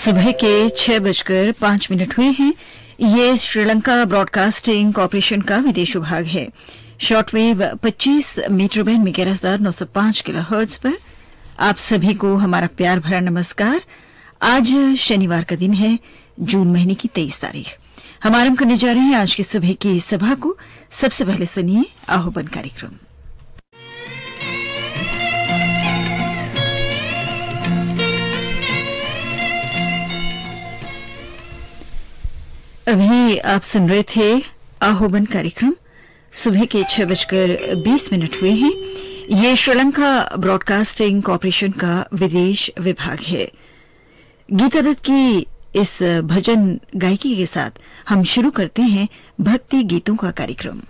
सुबह के 6:05 हुए हैं। ये श्रीलंका ब्रॉडकास्टिंग कॉरपोरेशन का विदेश विभाग है। शॉर्टवेव 25 मीटर बैंड में 11,905 किलोहर्ट्ज पर आप सभी को हमारा प्यार भरा नमस्कार। आज शनिवार का दिन है, जून महीने की 23 तारीख। हम आरंभ करने जा रहे हैं आज की सुबह की सभा को। सबसे पहले सुनिए आह्वान कार्यक्रम। अभी आप सुन रहे थे आह्वान कार्यक्रम। सुबह के 6:20 हुए हैं। ये श्रीलंका ब्रॉडकास्टिंग कॉरपोरेशन का विदेश विभाग है। गीता दत्त की इस भजन गायकी के साथ हम शुरू करते हैं भक्ति गीतों का कार्यक्रम।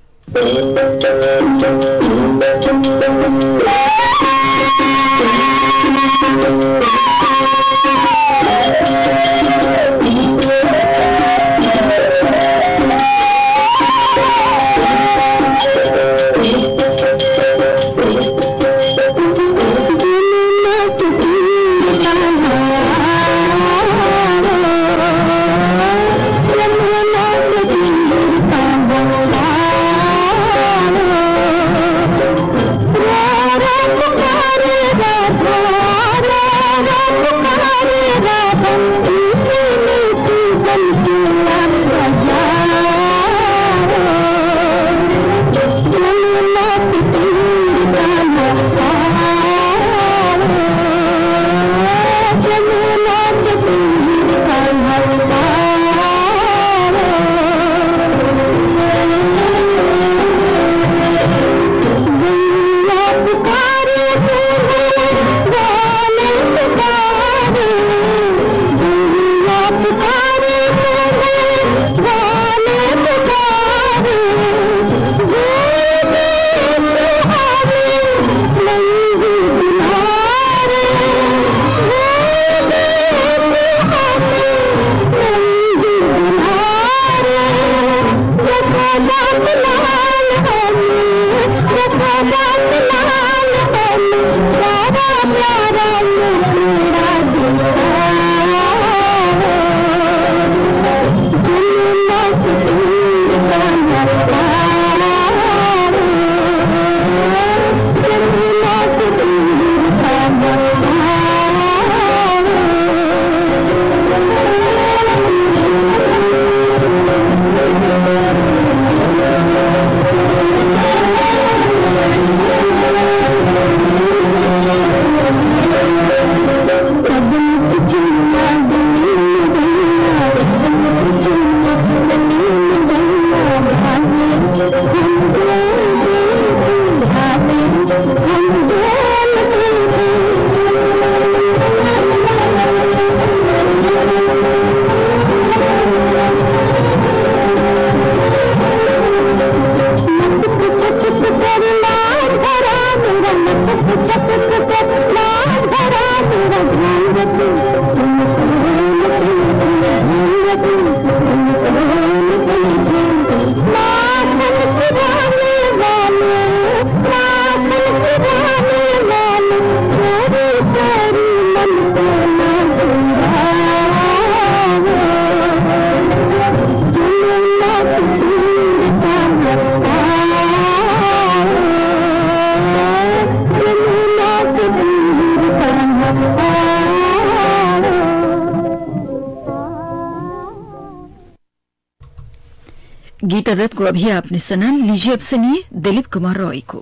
गीता दत्त को अभी आपने सुना। लीजिए अब सुनिए दिलीप कुमार रॉय को।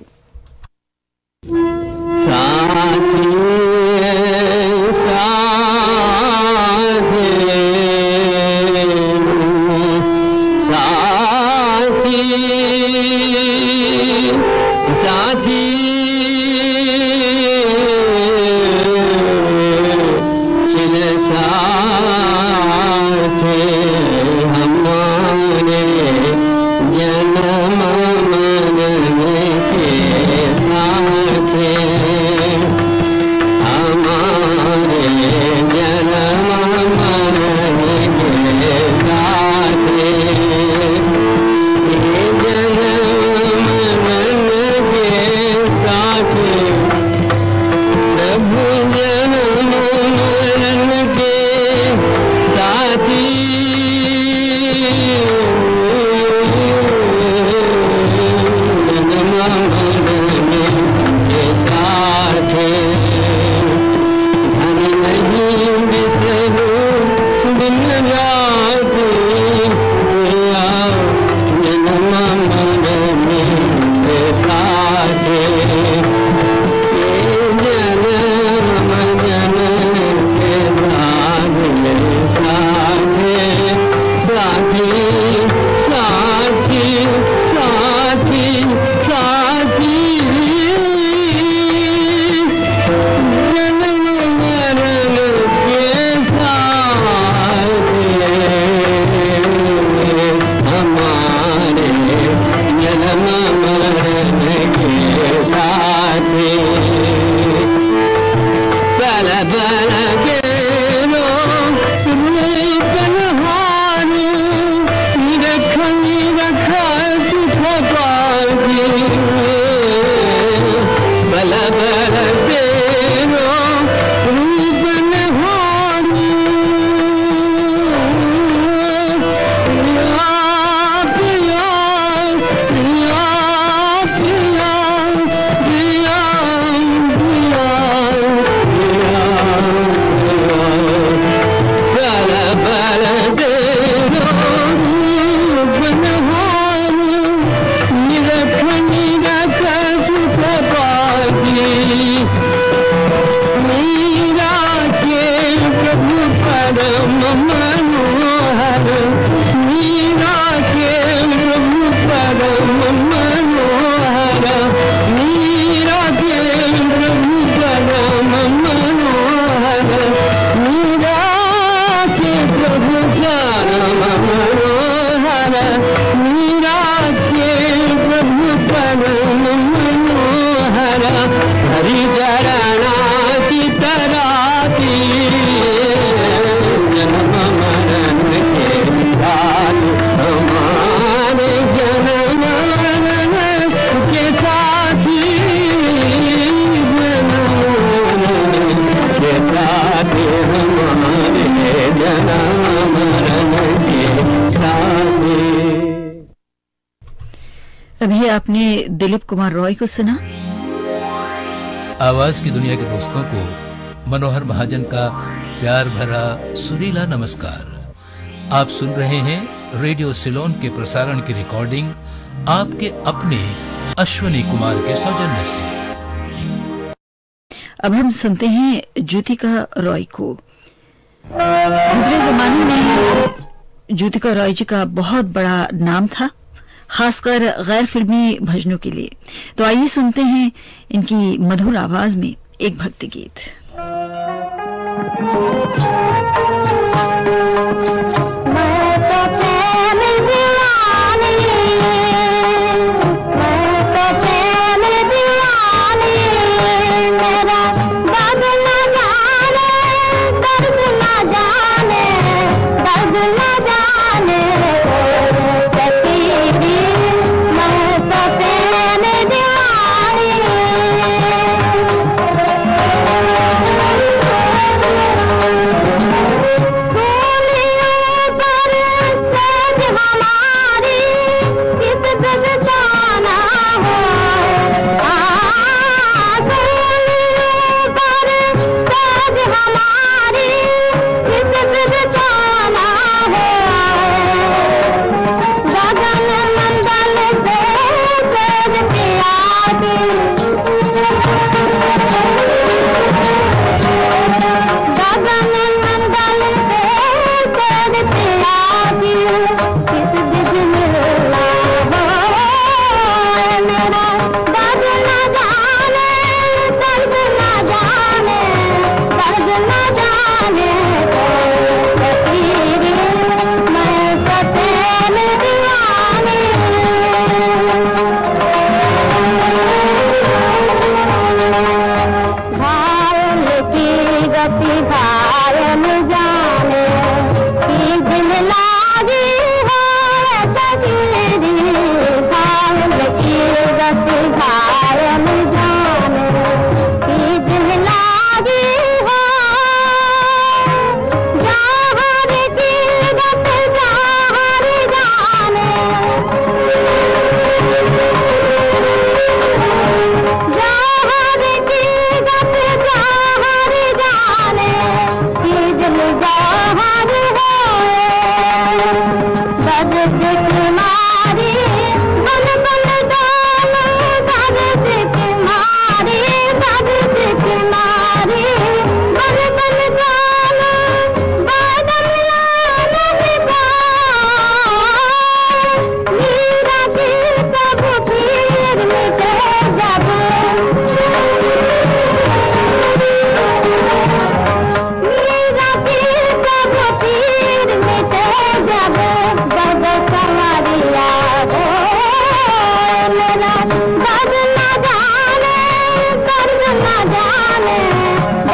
हमारे जन्म मन अभी आपने दिलीप कुमार रॉय को सुना। आवाज की दुनिया के दोस्तों को मनोहर महाजन का प्यार भरा सुरीला नमस्कार। आप सुन रहे हैं रेडियो सिलोन के प्रसारण की रिकॉर्डिंग आपके अपने अश्वनी कुमार के सौजन्य से। अब हम सुनते हैं ज्योतिका रॉय को। पिछले जमाने में ज्योतिका रॉय जी का बहुत बड़ा नाम था, खासकर गैर फिल्मी भजनों के लिए। तो आइए सुनते हैं इनकी मधुर आवाज में एक भक्ति गीत।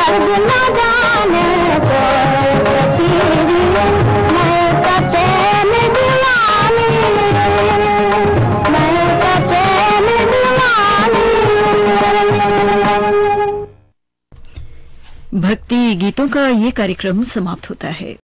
भक्ति गीतों का ये कार्यक्रम समाप्त होता है।